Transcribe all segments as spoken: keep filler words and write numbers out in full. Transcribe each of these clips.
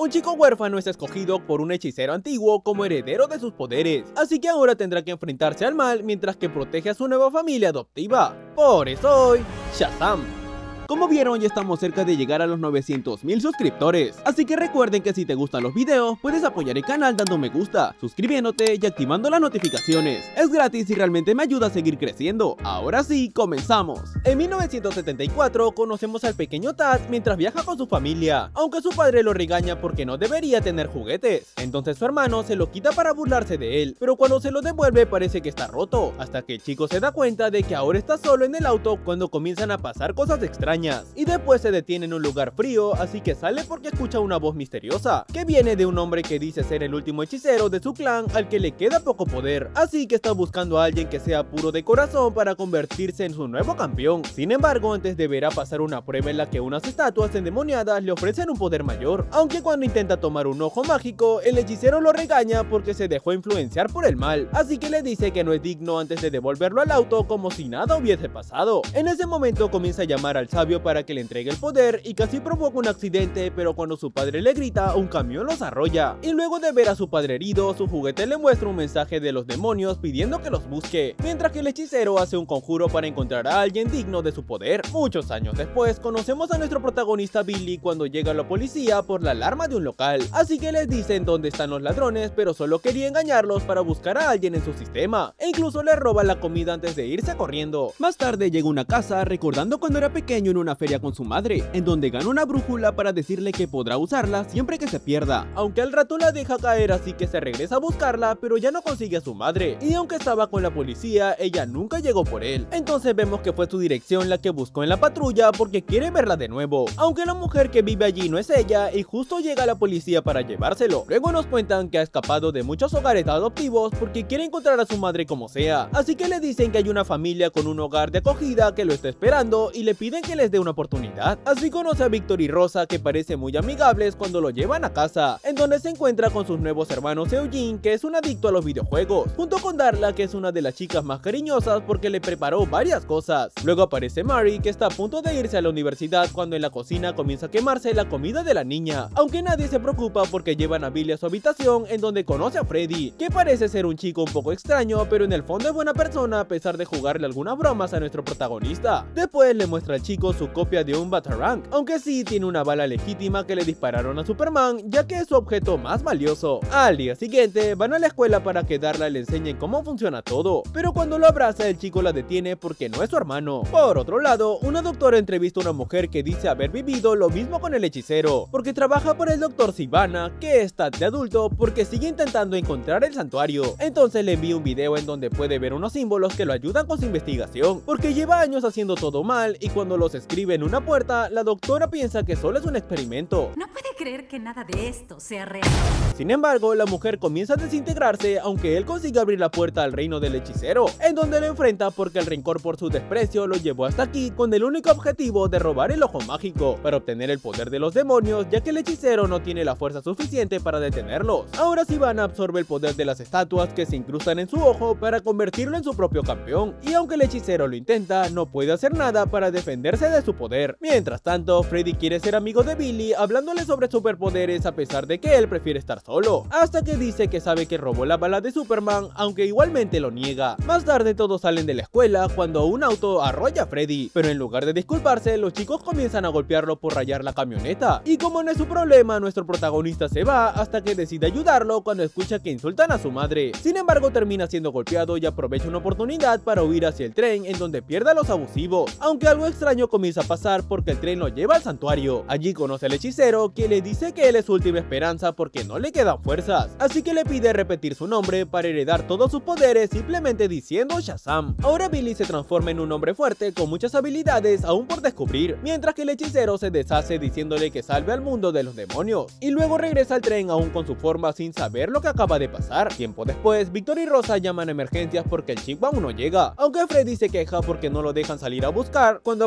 un chico huérfano es escogido por un hechicero antiguo como heredero de sus poderes, así que ahora tendrá que enfrentarse al mal mientras que protege a su nueva familia adoptiva. Por eso hoy, Shazam. Como vieron, ya estamos cerca de llegar a los novecientos mil suscriptores, así que recuerden que si te gustan los videos, puedes apoyar el canal dando me gusta, suscribiéndote y activando las notificaciones. Es gratis y realmente me ayuda a seguir creciendo. Ahora sí, comenzamos. En mil novecientos setenta y cuatro conocemos al pequeño Tad mientras viaja con su familia, aunque su padre lo regaña porque no debería tener juguetes. Entonces su hermano se lo quita para burlarse de él, pero cuando se lo devuelve parece que está roto, hasta que el chico se da cuenta de que ahora está solo en el auto cuando comienzan a pasar cosas extrañas. Y después se detiene en un lugar frío, así que sale porque escucha una voz misteriosa, que viene de un hombre que dice ser el último hechicero de su clan al que le queda poco poder, así que está buscando a alguien que sea puro de corazón para convertirse en su nuevo campeón. Sin embargo, antes deberá pasar una prueba en la que unas estatuas endemoniadas le ofrecen un poder mayor, aunque cuando intenta tomar un ojo mágico, el hechicero lo regaña porque se dejó influenciar por el mal, así que le dice que no es digno antes de devolverlo al auto como si nada hubiese pasado. En ese momento comienza a llamar al sabio para que le entregue el poder y casi provoca un accidente, pero cuando su padre le grita, un camión los arrolla. Y luego de ver a su padre herido, su juguete le muestra un mensaje de los demonios pidiendo que los busque, mientras que el hechicero hace un conjuro para encontrar a alguien digno de su poder. Muchos años después, conocemos a nuestro protagonista Billy cuando llega la policía por la alarma de un local, así que les dicen dónde están los ladrones, pero solo quería engañarlos para buscar a alguien en su sistema, e incluso le roba la comida antes de irse corriendo. Más tarde llega a una casa recordando cuando era pequeño en una feria con su madre, en donde gana una brújula para decirle que podrá usarla siempre que se pierda, aunque al rato la deja caer, así que se regresa a buscarla, pero ya no consigue a su madre, y aunque estaba con la policía, ella nunca llegó por él. Entonces vemos que fue su dirección la que buscó en la patrulla porque quiere verla de nuevo, aunque la mujer que vive allí no es ella, y justo llega la policía para llevárselo. Luego nos cuentan que ha escapado de muchos hogares adoptivos porque quiere encontrar a su madre como sea, así que le dicen que hay una familia con un hogar de acogida que lo está esperando y le piden que les dé una oportunidad. Así conoce a Víctor y Rosa, que parecen muy amigables cuando lo llevan a casa, en donde se encuentra con sus nuevos hermanos Eugene, que es un adicto a los videojuegos, junto con Darla, que es una de las chicas más cariñosas porque le preparó varias cosas. Luego aparece Mary, que está a punto de irse a la universidad cuando en la cocina comienza a quemarse la comida de la niña, aunque nadie se preocupa porque llevan a Billy a su habitación, en donde conoce a Freddy, que parece ser un chico un poco extraño, pero en el fondo es buena persona a pesar de jugarle algunas bromas a nuestro protagonista. Después le muestra al chico su copia de un Batarang, aunque sí tiene una bala legítima que le dispararon a Superman, ya que es su objeto más valioso. Al día siguiente van a la escuela para que Darla le enseñe cómo funciona todo, pero cuando lo abraza el chico la detiene porque no es su hermano. Por otro lado, una doctora entrevista a una mujer que dice haber vivido lo mismo con el hechicero, porque trabaja para el doctor Sivana, que está de adulto porque sigue intentando encontrar el santuario. Entonces le envía un video en donde puede ver unos símbolos que lo ayudan con su investigación, porque lleva años haciendo todo mal y cuando los escribe en una puerta, la doctora piensa que solo es un experimento. No puede creer que nada de esto sea real. Sin embargo, la mujer comienza a desintegrarse, aunque él consigue abrir la puerta al reino del hechicero, en donde lo enfrenta porque el rencor por su desprecio lo llevó hasta aquí con el único objetivo de robar el ojo mágico, para obtener el poder de los demonios, ya que el hechicero no tiene la fuerza suficiente para detenerlos. Ahora Sivana absorbe el poder de las estatuas que se incrustan en su ojo para convertirlo en su propio campeón, y aunque el hechicero lo intenta, no puede hacer nada para defenderse de su poder. Mientras tanto, Freddy quiere ser amigo de Billy, hablándole sobre superpoderes a pesar de que él prefiere estar solo, hasta que dice que sabe que robó la bala de Superman, aunque igualmente lo niega. Más tarde todos salen de la escuela cuando un auto arrolla a Freddy, pero en lugar de disculparse, los chicos comienzan a golpearlo por rayar la camioneta, y como no es su problema, nuestro protagonista se va hasta que decide ayudarlo cuando escucha que insultan a su madre. Sin embargo, termina siendo golpeado y aprovecha una oportunidad para huir hacia el tren, en donde pierde a los abusivos, aunque algo extraño comienza a pasar porque el tren lo lleva al santuario. Allí conoce al hechicero, que le dice que él es su última esperanza porque no le quedan fuerzas, así que le pide repetir su nombre para heredar todos sus poderes simplemente diciendo Shazam. Ahora Billy se transforma en un hombre fuerte con muchas habilidades aún por descubrir, mientras que el hechicero se deshace diciéndole que salve al mundo de los demonios, y luego regresa al tren aún con su forma sin saber lo que acaba de pasar. Tiempo después, Víctor y Rosa llaman a emergencias porque el chico aún no llega, aunque Freddy se queja porque no lo dejan salir a buscar cuando aparece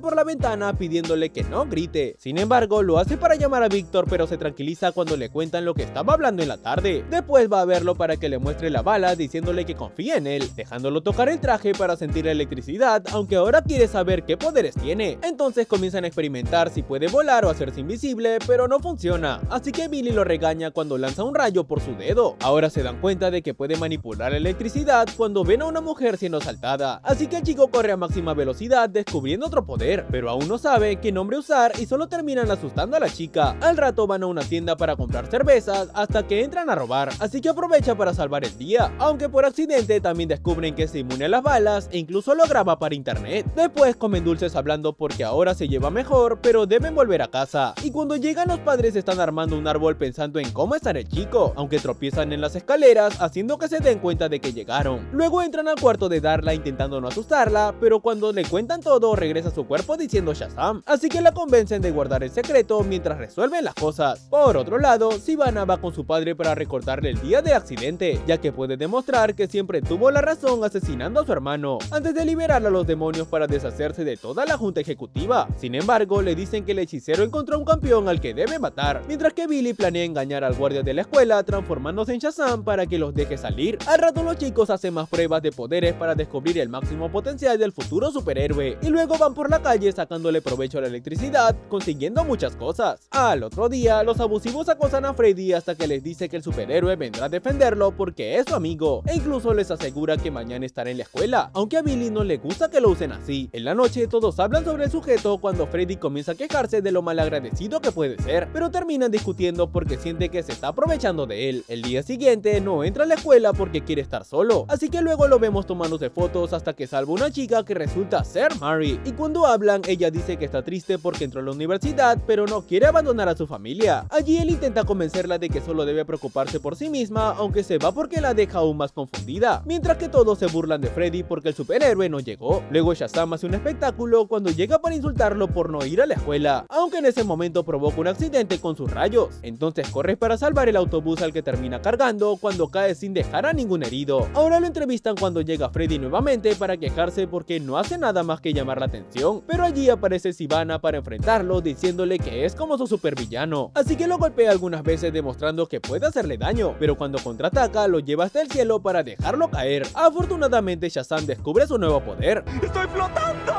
por la ventana pidiéndole que no grite. Sin embargo, lo hace para llamar a Víctor, pero se tranquiliza cuando le cuentan lo que estaba hablando en la tarde. Después va a verlo para que le muestre la bala, diciéndole que confía en él, dejándolo tocar el traje para sentir la electricidad, aunque ahora quiere saber qué poderes tiene. Entonces comienzan a experimentar si puede volar o hacerse invisible, pero no funciona, así que Billy lo regaña cuando lanza un rayo por su dedo. Ahora se dan cuenta de que puede manipular la electricidad cuando ven a una mujer siendo asaltada, así que el chico corre a máxima velocidad descubriendo otro poder, pero aún no sabe qué nombre usar y solo terminan asustando a la chica. Al rato van a una tienda para comprar cervezas hasta que entran a robar, así que aprovecha para salvar el día, aunque por accidente también descubren que es inmune a las balas e incluso lo graba para internet. Después comen dulces hablando porque ahora se lleva mejor, pero deben volver a casa, y cuando llegan los padres están armando un árbol pensando en cómo estar el chico, aunque tropiezan en las escaleras haciendo que se den cuenta de que llegaron. Luego entran al cuarto de Darla intentando no asustarla, pero cuando le cuentan todo regresa a su cuerpo diciendo Shazam, así que la convencen de guardar el secreto mientras resuelven las cosas. Por otro lado, Sivana va con su padre para recordarle el día del accidente, ya que puede demostrar que siempre tuvo la razón asesinando a su hermano, antes de liberar a los demonios para deshacerse de toda la junta ejecutiva. Sin embargo, le dicen que el hechicero encontró un campeón al que debe matar, mientras que Billy planea engañar al guardia de la escuela transformándose en Shazam para que los deje salir. Al rato los chicos hacen más pruebas de poderes para descubrir el máximo potencial del futuro superhéroe, y luego van por la calle sacándole provecho a la electricidad, consiguiendo muchas cosas. Al otro día, los abusivos acosan a Freddy hasta que les dice que el superhéroe vendrá a defenderlo porque es su amigo, e incluso les asegura que mañana estará en la escuela, aunque a Billy no le gusta que lo usen así. En la noche todos hablan sobre el sujeto cuando Freddy comienza a quejarse de lo malagradecido que puede ser, pero terminan discutiendo porque siente que se está aprovechando de él. El día siguiente no entra a la escuela porque quiere estar solo, así que luego lo vemos tomándose fotos hasta que salva una chica que resulta ser Mary, y cuando hablan ella dice que está triste porque entró a la universidad pero no quiere abandonar a su familia. Allí él intenta convencerla de que solo debe preocuparse por sí misma, aunque se va porque la deja aún más confundida, mientras que todos se burlan de Freddy porque el superhéroe no llegó. Luego Shazam hace un espectáculo cuando llega para insultarlo por no ir a la escuela, aunque en ese momento provoca un accidente con sus rayos. Entonces corre para salvar el autobús al que termina cargando cuando cae sin dejar a ningún herido. Ahora lo entrevistan cuando llega Freddy nuevamente para quejarse porque no hace nada más que llamar la atención, pero allí aparece Sivana para enfrentarlo diciéndole que es como su supervillano, así que lo golpea algunas veces demostrando que puede hacerle daño, pero cuando contraataca lo lleva hasta el cielo para dejarlo caer. Afortunadamente Shazam descubre su nuevo poder. ¡Estoy flotando!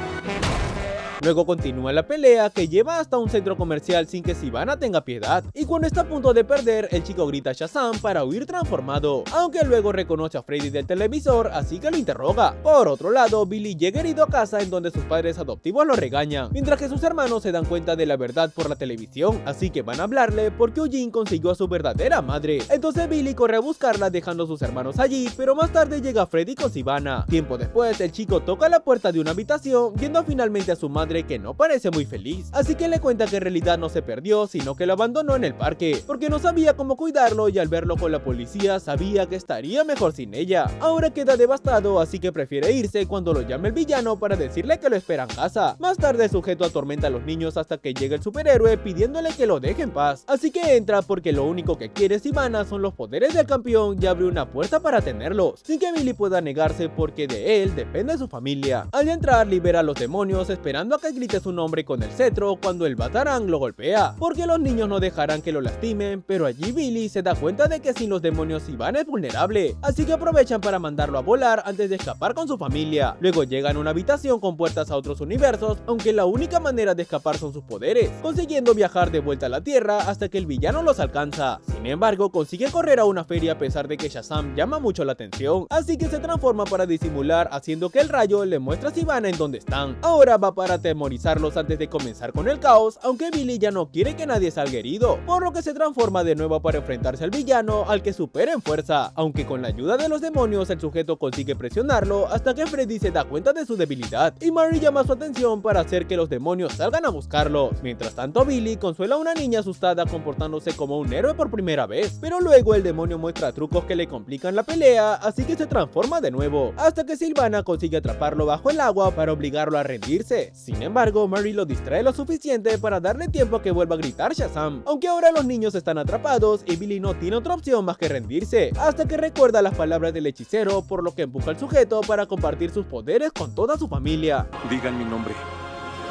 Luego continúa la pelea que lleva hasta un centro comercial sin que Sivana tenga piedad, y cuando está a punto de perder el chico grita Shazam para huir transformado, aunque luego reconoce a Freddy del televisor así que lo interroga. Por otro lado, Billy llega herido a casa en donde sus padres adoptivos lo regañan, mientras que sus hermanos se dan cuenta de la verdad por la televisión, así que van a hablarle porque Eugene consiguió a su verdadera madre. Entonces Billy corre a buscarla dejando a sus hermanos allí, pero más tarde llega Freddy con Sivana. Tiempo después el chico toca la puerta de una habitación viendo finalmente a su madre que no parece muy feliz, así que le cuenta que en realidad no se perdió sino que lo abandonó en el parque porque no sabía cómo cuidarlo, y al verlo con la policía sabía que estaría mejor sin ella. Ahora queda devastado, así que prefiere irse cuando lo llame el villano para decirle que lo espera en casa. Más tarde el sujeto atormenta a los niños hasta que llega el superhéroe pidiéndole que lo deje en paz, así que entra porque lo único que quiere Sivana son los poderes del campeón y abre una puerta para tenerlos, sin que Billy pueda negarse porque de él depende su familia. Al entrar libera a los demonios esperando a que grite su nombre con el cetro cuando el Batarang lo golpea, porque los niños no dejarán que lo lastimen, pero allí Billy se da cuenta de que sin los demonios Sivana es vulnerable, así que aprovechan para mandarlo a volar antes de escapar con su familia. Luego llegan a una habitación con puertas a otros universos, aunque la única manera de escapar son sus poderes, consiguiendo viajar de vuelta a la Tierra hasta que el villano los alcanza. Sin embargo, consigue correr a una feria a pesar de que Shazam llama mucho la atención, así que se transforma para disimular haciendo que el rayo le muestre a Sivana en dónde están. Ahora va para atemorizarlos antes de comenzar con el caos, aunque Billy ya no quiere que nadie salga herido, por lo que se transforma de nuevo para enfrentarse al villano al que supera en fuerza, aunque con la ayuda de los demonios el sujeto consigue presionarlo hasta que Freddy se da cuenta de su debilidad y Mary llama su atención para hacer que los demonios salgan a buscarlos. Mientras tanto Billy consuela a una niña asustada comportándose como un héroe por primera vez, pero luego el demonio muestra trucos que le complican la pelea, así que se transforma de nuevo, hasta que Sivana consigue atraparlo bajo el agua para obligarlo a rendirse. Sin embargo, Mary lo distrae lo suficiente para darle tiempo a que vuelva a gritar Shazam, aunque ahora los niños están atrapados y Billy no tiene otra opción más que rendirse, hasta que recuerda las palabras del hechicero, por lo que empuja al sujeto para compartir sus poderes con toda su familia. Digan mi nombre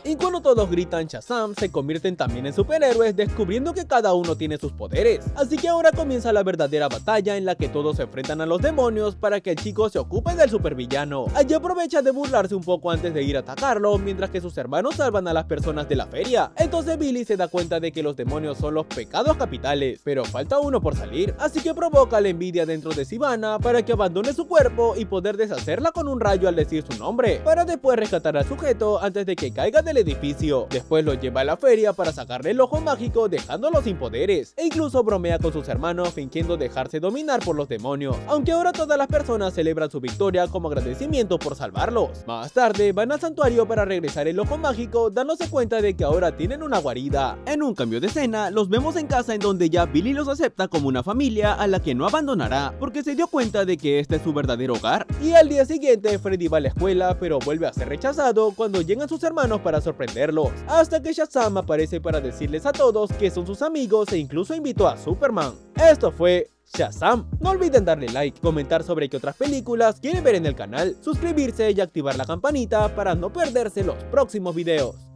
Y cuando todos gritan Shazam, se convierten también en superhéroes, descubriendo que cada uno tiene sus poderes. Así que ahora comienza la verdadera batalla en la que todos se enfrentan a los demonios para que el chico se ocupe del supervillano. Allí aprovecha de burlarse un poco antes de ir a atacarlo, mientras que sus hermanos salvan a las personas de la feria. Entonces Billy se da cuenta de que los demonios son los pecados capitales, pero falta uno por salir, así que provoca la envidia dentro de Sivana para que abandone su cuerpo y poder deshacerla con un rayo al decir su nombre, para después rescatar al sujeto antes de que caiga del edificio. Después lo lleva a la feria para sacarle el ojo mágico, dejándolo sin poderes, e incluso bromea con sus hermanos fingiendo dejarse dominar por los demonios, aunque ahora todas las personas celebran su victoria como agradecimiento por salvarlos. Más tarde van al santuario para regresar el ojo mágico, dándose cuenta de que ahora tienen una guarida. En un cambio de escena, los vemos en casa en donde ya Billy los acepta como una familia a la que no abandonará, porque se dio cuenta de que este es su verdadero hogar. Y al día siguiente Freddy va a la escuela, pero vuelve a ser rechazado cuando llegan sus hermanos para sorprenderlos, hasta que Shazam aparece para decirles a todos que son sus amigos e incluso invitó a Superman. Esto fue Shazam. No olviden darle like, comentar sobre qué otras películas quieren ver en el canal, suscribirse y activar la campanita para no perderse los próximos videos.